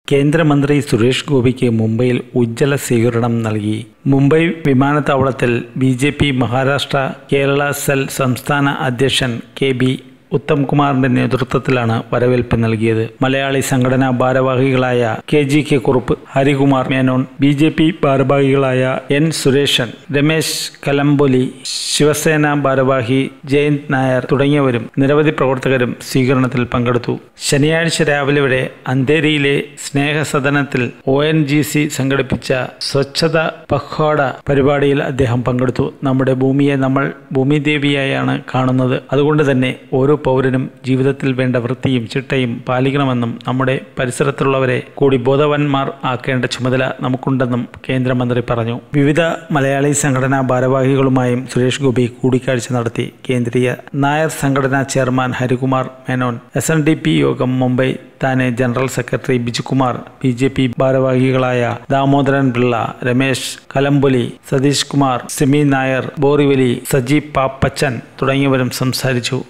കേന്ദ്രമന്ത്രി സുരേഷ് ഗോപിക്ക് മുംബൈയിൽ ഉജ്ജ്വല സ്വീകരണം നൽകി. മുംബൈ വിമാനത്താവളത്തിൽ ബി.ജെ.പി. മഹാരാഷ്ട്ര കേരള സെൽ സംസ്ഥാന അധ്യക്ഷൻ കെ.ബി. ഉത്തം കുമാറിന്റെ നേതൃത്വത്തിലാണ് വരവേൽപ്പ് നൽകിയത്. മലയാളി സംഘടനാ ഭാരവാഹികളായ കെ.ജി.കെ. കുറുപ്പ്, ഹരികുമാർ മേനോൻ, ബി.ജെ.പി. ഭാരവാഹികളായ എൻ. സുരേഷൻ, രമേശ് കലംബൊലി, ശിവസേന ഭാരവാഹി ജയന്ത് നായർ തുടങ്ങിയവരും നിരവധി പ്രവർത്തകരും സ്വീകരണത്തിൽ പങ്കെടുത്തു. ശനിയാഴ്ച രാവിലെ വരെ അന്ധേരിയിലെ സ്നേഹസദനത്തിൽ ONGC സംഘടിപ്പിച്ച സ്വച്ഛത പഖ്വാഡ പരിപാടിയിൽ അദ്ദേഹം പങ്കെടുത്തു. നമ്മുടെ ഭൂമിയെ നമ്മൾ ഭൂമിദേവിയായാണ് കാണുന്നത്. അതുകൊണ്ട് തന്നെ ഓരോ പൗരനും ജീവിതത്തിൽ വേണ്ട വൃത്തിയും ചിട്ടയും പാലിക്കണമെന്നും നമ്മുടെ പരിസരത്തുള്ളവരെ കൂടി ബോധവാന്മാർ ആക്കേണ്ട ചുമതല നമുക്കുണ്ടെന്നും കേന്ദ്രമന്ത്രി പറഞ്ഞു. വിവിധ മലയാളി സംഘടനാ ഭാരവാഹികളുമായും സുരേഷ് ഗോപി കൂടിക്കാഴ്ച നടത്തി. കേന്ദ്രീയ നായർ സംഘടനാ ചെയർമാൻ ഹരികുമാർ മേനോൻ, SNDP യോഗം Mumbai Thane general secretary Bijukumar, BJP. ഭാരവാഹികളായ ദാമോദരൻ പിള്ള, രമേശ് കലംബൊലി, സതീഷ് കുമാർ, സിമി നായർ, ബോറിവലി, സജി പാപ്പച്ചൻ തുടങ്ങിയവരും സംസാരിച്ചു.